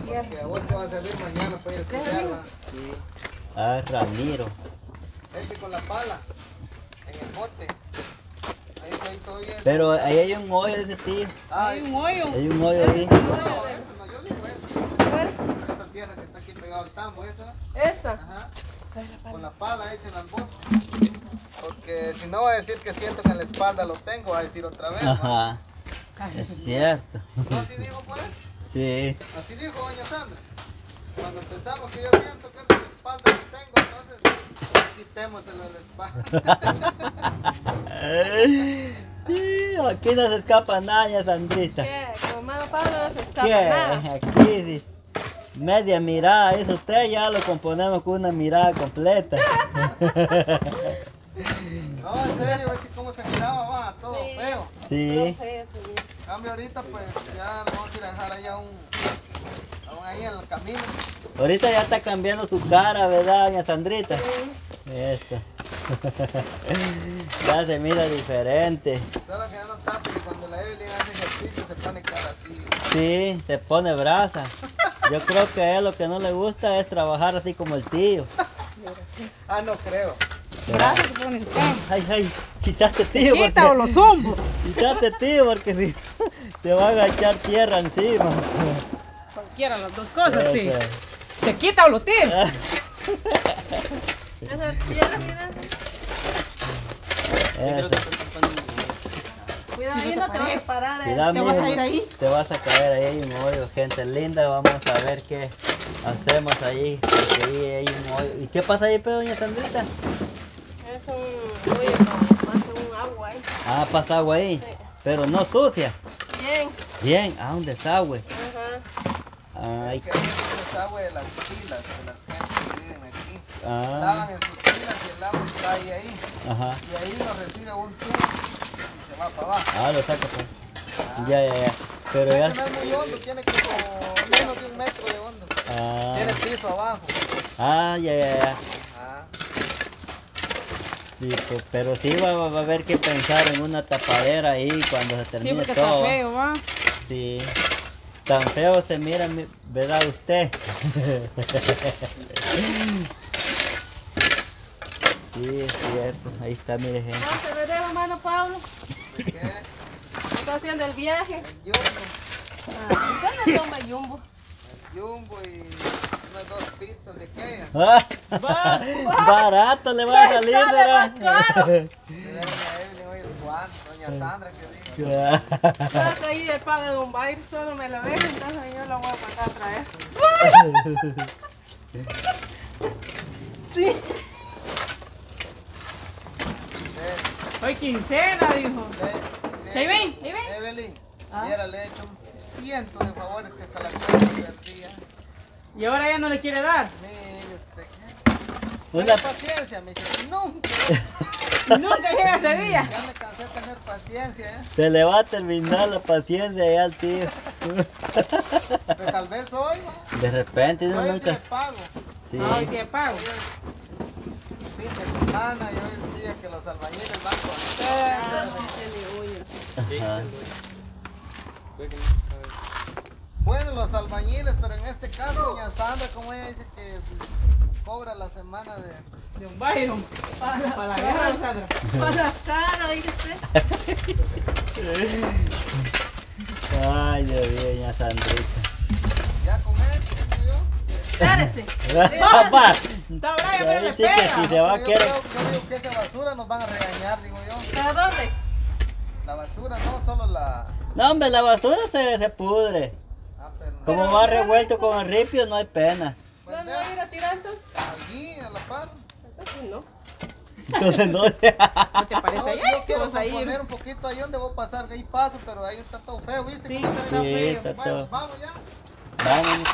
Porque a vos te va a servir mañana para ir a estudiar, ¿va? Sí. Ah, Ramiro. Este con la pala, en el bote. Ahí estoy todavía. Pero ahí hay un hoyo, ese tío. Hay un hoyo. Hay un hoyo ahí. No, eso no, yo digo eso. Esta tierra que está aquí pegado al tambo, esa. Esta. Ajá. Con la pala hecha en el bote. Porque si no va a decir que siento que en la espalda lo tengo, va a decir otra vez. Ajá. Es cierto. ¿No así dijo pues? Sí. Así dijo doña Sandra. Cuando pensamos que yo siento que en la espalda lo tengo, entonces quitémoselo de la espalda. Aquí no se escapa nada, Sandrita. ¿Qué? Con hermano Pablo no se escapa ¿Qué? nada. Aquí sí. Media mirada, eso usted ya lo componemos con una mirada completa. No, en serio, es que como se miraba, va, todo Sí. feo. Sí. En cambio ahorita pues ya le vamos a ir a dejar allá ahí en el camino. Ahorita ya está cambiando su cara, ¿verdad, doña Sandrita? Eso. Ya se mira diferente. Solo que ya no está, porque cuando la Evelyn hace ejercicio se pone cara así. Sí, se pone brasa. Yo creo que a él lo que no le gusta es trabajar así como el tío. Ah, no creo. Gracias, se pone usted. Ay, ay, quítate tío. Quita o Porque, los hombros. quítate tío porque si te van a echar tierra encima. Cualquiera las dos cosas, sí. Eso. Se quita o lo tira. Esa tierra, mira. Eso. Cuidado, ahí no te vas a parar. Cuidado, ¿Te vas a mijo, ir ahí? Te vas a caer ahí, hay un hoyo, gente linda. Vamos a ver qué hacemos ahí. Porque ahí hay un hoyo. ¿Y qué pasa ahí, doña Sandrita? Es un hoyo, pasa un agua ahí. Ah, pasa agua ahí. Sí. Pero no sucia. Bien. Bien, ah, un desagüe. Ajá. Ay, Que ahí es el desagüe de las pilas, de las gentes que viven aquí. ah, Lavan en sus pilas y el agua está ahí. ajá. Y ahí lo recibe un tubo y se va para abajo. Ah, lo saca pues. Ya, ya, ya. Pero Este ya. no es muy hondo, tiene como menos de 1 metro de hondo. Ah, Tiene piso abajo. ah, ya, ya, ya. Ah, Sí, pues, pero sí va a haber que pensar en una tapadera ahí cuando se Sí, termine porque está todo. feo, va. Sí. Tan feo se mira, ¿verdad usted? Sí, es cierto. Ahí está, mire, gente. No, se ve, hermano Pablo. ¿de qué? Está haciendo el viaje. El jumbo. Ah, ¿usted no toma jumbo? El jumbo y unas 2 pizzas de qué. Ah, barato le va a salir, sale ¿verdad? más caro. Doña Evelyn hoy es Juan, doña Sandra que dijo. Creo que ahí le pagan un baile, solo me lo dejan, entonces yo lo voy a pasar a traer. Sí. Hoy quincena, dijo. Ahí ven. Evelyn, Ah. hubiera le hecho un ciento de favores que hasta la cuenta perdía. Y ahora ya no le quiere dar. Mire usted, Una- tenga paciencia, me dice, nunca. Nunca llega ese día. Ya me cansé de tener paciencia, Se le va a terminar la paciencia ya al tío. Pues tal vez hoy, De repente uno hoy es nunca. día de pago. Sí. Ay, qué pago. Hoy es fin de semana y hoy es el día que los albañiles van Ah, contentos. sí, tiene uñas. Ajá. Bueno, los albañiles, pero en este caso, doña Sandra, como ella dice que cobra la semana de... De un Byron. Para la guerra, Sandra. Para la cara, dice usted. Ay, Dios mío, doña Sandrita. ¿Ya comer? ¿Digo yo? Espérese. Papá, Está bravo, pero ahí le sí que si pega. se va a Yo querer. digo que esa basura nos van a regañar, digo yo. ¿Para dónde? La basura, no solo la... No, hombre, la basura se pudre. Ah, pero no. Como va revuelto con el ripio, no hay pena. ¿Dónde va a ir a tirar entonces? Allí, a la par. Entonces no. Entonces no. ¿No te No, parece allá? yo Que quiero vas a ir. poner un poquito ahí donde voy a pasar, ahí paso, pero ahí está todo feo, ¿viste? Sí, cómo se está ve? Sí, feo. está Bueno, todo. vamos ya. Vámonos.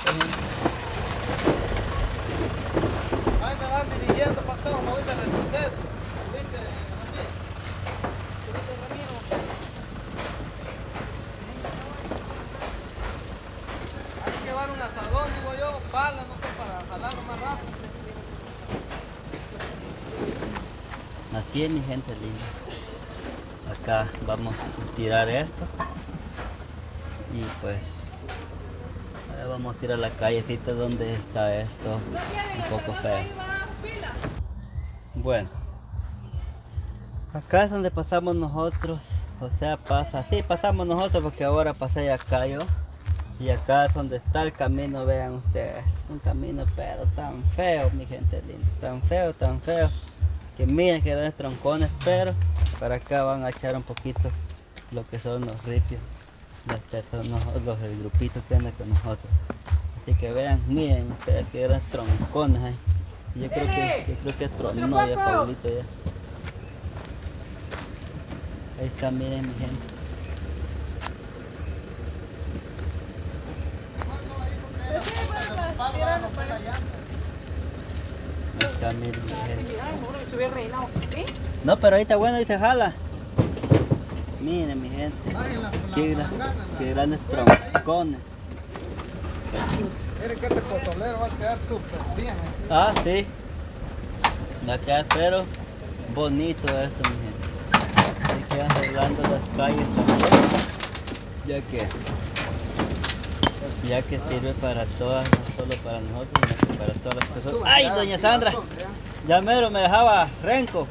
Ahí me van dirigiendo para acá, me voy de retroceso. ¿Viste, Ramiro? Hay que llevar un asadón, digo yo, pala, no sé, para jalarlo más rápido. Así es, mi gente linda. Acá vamos a tirar esto. Y pues Ya vamos a ir a la callecita donde está esto. Un poco feo. Bueno. Acá es donde pasamos nosotros. O sea, pasamos nosotros porque ahora pasé acá yo. Y acá es donde está el camino, vean ustedes. Un camino pero tan feo, mi gente linda. Tan feo. Que miren que eran troncones, pero para acá van a echar un poquito lo que son los ripios. Las personas, el grupito que anda con nosotros. Así que vean, miren ustedes que eran troncones ahí. Yo creo que tronó ya Paulito ya. Ahí está, miren mi gente. Ahí está, miren mi gente. No, pero ahí está bueno, ahí se jala. Miren mi gente. Qué grandes troncones. Miren que este pozolero va a quedar súper bien. Ah, sí. Va a quedar pero bonito esto, mi gente. Hay que ir arreglando las calles también. Ya que sirve para todas, no solo para nosotros, sino que para todas las personas. ¡Ay, doña Sandra! Ya mero me dejaba renco.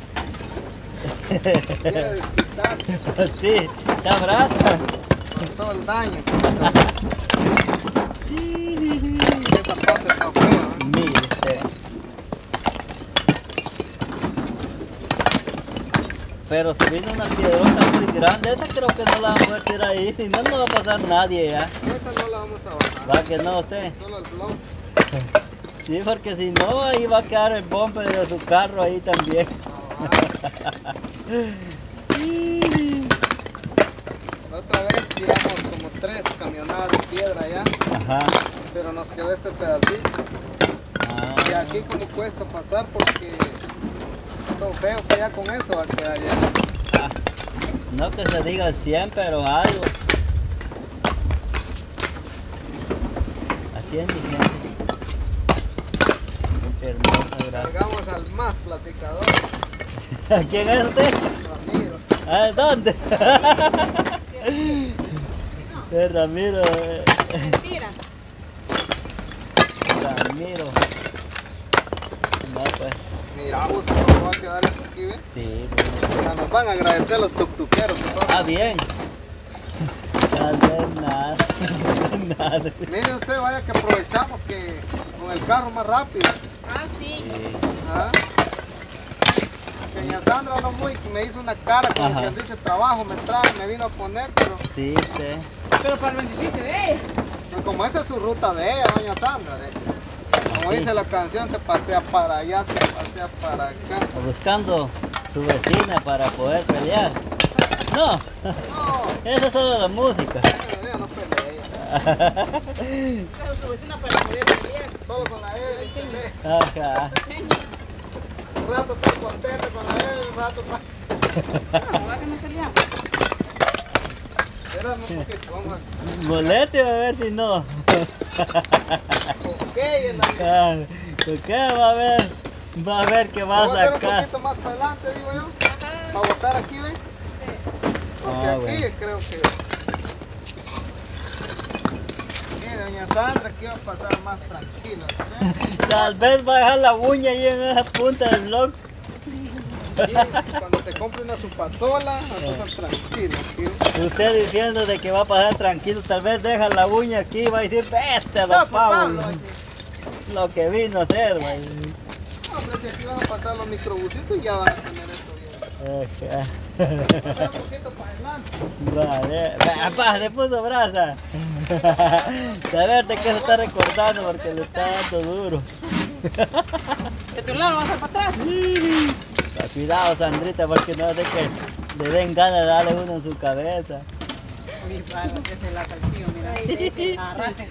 Quiere desquitar Sí, te abraza. con todo el daño. Esta parte está fea, ¿eh? Mire usted. Pero si viene una piedrota muy grande, esa creo que no la vamos a tirar ahí, si no, no va a pasar nadie ya. Esa no la vamos a bajar. ¿Va que no usted? Solo el blog. Sí, porque si no, ahí va a quedar el bumper de su carro ahí también. La otra vez tiramos como 3 camionadas de piedra allá, Ajá. pero nos quedó este pedacito. Y Ah, aquí como cuesta pasar porque todo feo que ya con eso va a quedar ya. ah. No que se diga el 100, pero algo. Así es, mi gente. Qué hermosa, gracias. Cargamos al más platicador, ¿Quién es usted? Ramiro. Ah, ¿dónde? Es Ramiro. Mentira. Ramiro. No, pues. Mira, cómo va a quedar esto aquí, ¿ven? Sí. Ya nos van a agradecer los tuctuqueros. Ah, bien. Tal vez nada. Nada. Mire usted, vaya que aprovechamos que con el carro más rápido. Ah, sí. Sí. ¿Ah? Doña Sandra no muy, me hizo una cara como Ajá. quien dice trabajo, me vino a poner, pero Sí, sí. Pero para el beneficio de ella. pues como esa es su ruta de ella, doña Sandra, como dice la canción, se pasea para allá, se pasea para acá. Buscando su vecina para poder pelear. No, No, esa es solo la música. ella no pelea, Pero su vecina para poder pelear. solo con la Evelyn pelea. Ajá. Un rato está contento con la Evelyn, un rato está... ¿Verdad que no peleamos? Espérame un poquito, vamos a... Moleste a ver si no. Ok, en la... Ah, ¿qué va a ver? Va a ver que va Vamos a a hacer un sacar. poquito más para adelante, digo yo. Para botar aquí, ¿ven? Porque Ah, aquí bueno. creo que... Mire, doña Sandra, aquí va a pasar más tranquila. ¿Sí? Tal vez va a dejar la uña ahí en esa punta del blog. Y cuando se compre una supasola, va a pasar tranquila. ¿Sí? Usted diciendo de que va a pasar tranquilo, tal vez deja la uña aquí y va a decir, vete, don No, Pablo. Pablo. Lo que vino a hacer, güey. No, pero si aquí van a pasar los microbusitos y ya van a tener esto bien. Ajá. Vamos a hacer un poquito para adelante. Vale, papá, le puso brasa. A ver de qué se está recordando porque le está dando duro. De tu lado vas a para atrás. Cuidado, Sandrita, porque no sé que le den ganas de darle uno en su cabeza. Mi padre, que se la partió, mira. Arrastre,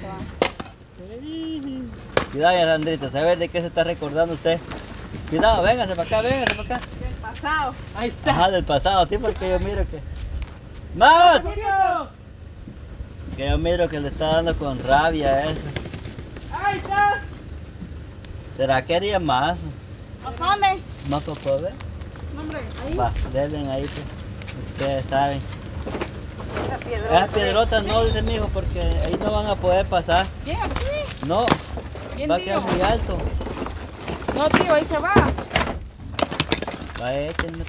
Cuidado, ya, Sandrita, a ver de qué se está recordando usted. Cuidado, véngase para acá, véngase para acá. Del pasado. Ahí está. Ajá, del pasado, sí, porque yo miro que... ¡Más! ¡Julio! Que yo miro que le está dando con rabia eso. ¡Ahí está! ¿Será que haría más? ¿A dónde? ¿Más popó, ve? No, hombre, ahí. Va, denle ahí, pues. Ustedes saben. Esa piedrota. Esas piedrotas no, dice mi hijo, porque ahí no van a poder pasar. Llega, sí. No, ¿Quién va a quedar dijo? muy alto. No, tío, ahí se va. Va, échenme.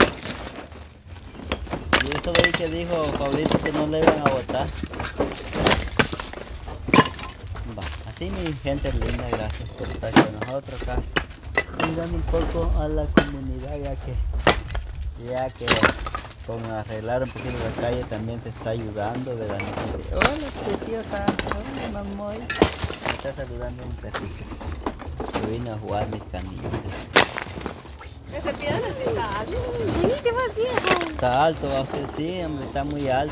Y eso de ahí que dijo Pablito que no le iban a botar. Va, así mi gente linda, gracias por estar con nosotros acá. Ayudando un poco a la comunidad, ya que con arreglar un poquito la calle también te está ayudando, ¿verdad? Hola, preciosa. Hola, mamoy. Me está saludando un perrito. Yo vine a jugar mis canillas. Ese piedra sí está alto. Venite más viejo. Está alto, va usted, sí, hombre, está muy alto.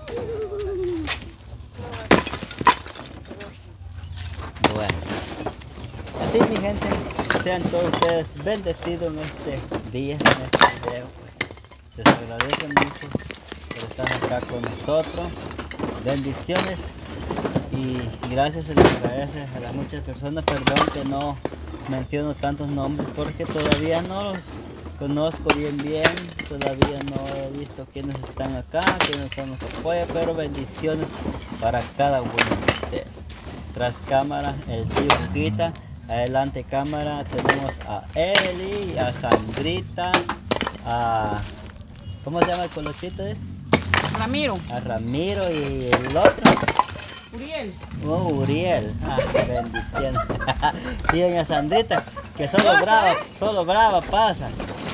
Bueno, así mi gente, sean todos ustedes bendecidos en este día, en este video. Les agradezco mucho por estar acá con nosotros. Bendiciones y gracias, se les agradece a las muchas personas. Perdón que no menciono tantos nombres porque todavía no los conozco bien, todavía no he visto quiénes están acá, quiénes son los apoyos, pero bendiciones para cada uno de ustedes. Tras cámara, el tío Juquita, adelante cámara, tenemos a Eli, a Sandrita, a... ¿cómo se llama el colochito? Ramiro. A Ramiro y el otro. Uriel. Oh, Uriel, bendiciones. Y doña Sandrita, que solo brava pasa.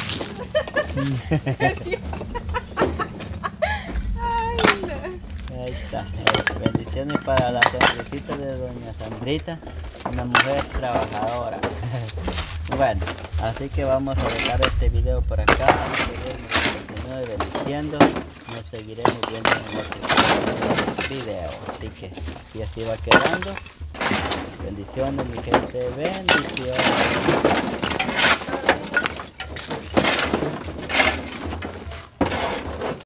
Ay, no. Ahí está, bendiciones para la sonrisita de doña Sandrita, una mujer trabajadora. Bueno, así que vamos a dejar este video por acá. Continúe bendiciendo, nos seguiremos viendo en otro video. Así que aquí así va quedando. Bendiciones mi gente, bendiciones.